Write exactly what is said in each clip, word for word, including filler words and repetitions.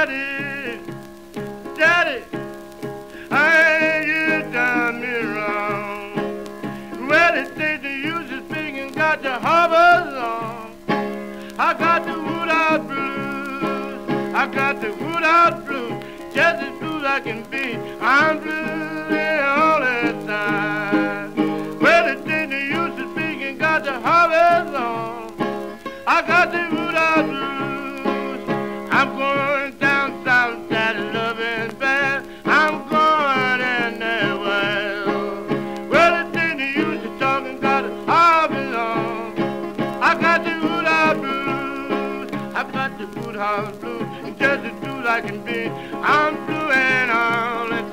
Daddy, Daddy, I you done me wrong. Well, they say the use is big and got the harbors on. I got the WoodHouse blues. I got the WoodHouse blues. Just as blue as I can be. I'm blue all the time. Well, they say the use is big and got the harbors on. I got the WoodHouse blues. I'm going down south, that loving bad. I'm going in there well. Well, the thing you used to talking got a harvest on. I got the WoodHouse blues. I got the WoodHouse blues. And just as blue as I can be, I'm blueing all the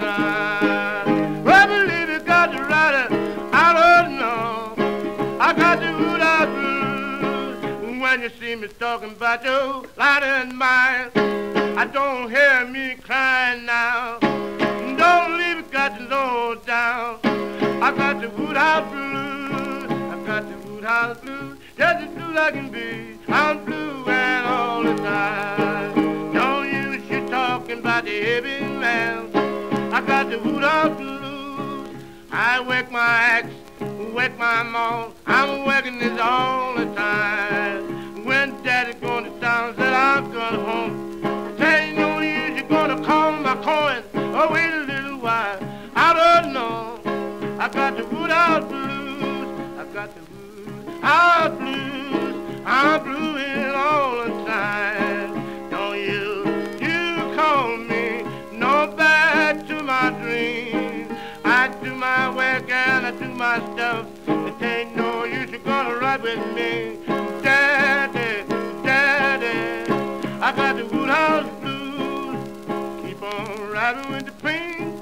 time. Well, I believe you got the rider, I don't know. I got the WoodHouse blues. When you see me talking about your light and mine, I don't hear me crying now. Don't leave it, got to low down. I got the WoodHouse blues. I got the WoodHouse blues. Just as blue as I can be. I'm blue and all the time. Don't use shit talking about the heavy man. I got the WoodHouse blues. I work my axe, work my mouth. I'm working this all the time. When Daddy's going to town, said I'm going home. Tell you no use, you're gonna call my coin. Oh, wait a little while. I don't know. I got the WoodHouse blues. I got the WoodHouse blues. I'm blueing all the time. Don't you, you call me no back to my dreams. I do my work and I do my stuff. It ain't no use, you're gonna ride with me. Daddy, Daddy, I got the WoodHouse blues. Keep on riding with the queen.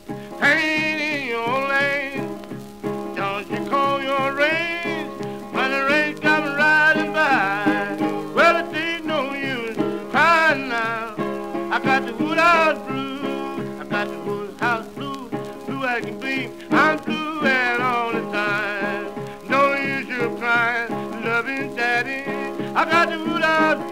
Ain't in your lane. Don't you call your rains when the rain's coming riding by. Well, it ain't no use crying now. I got the WoodHouse blues. I got the WoodHouse blues. Blue I can be. I'm blue and all the time. No use you're crying, loving Daddy. I got the WoodHouse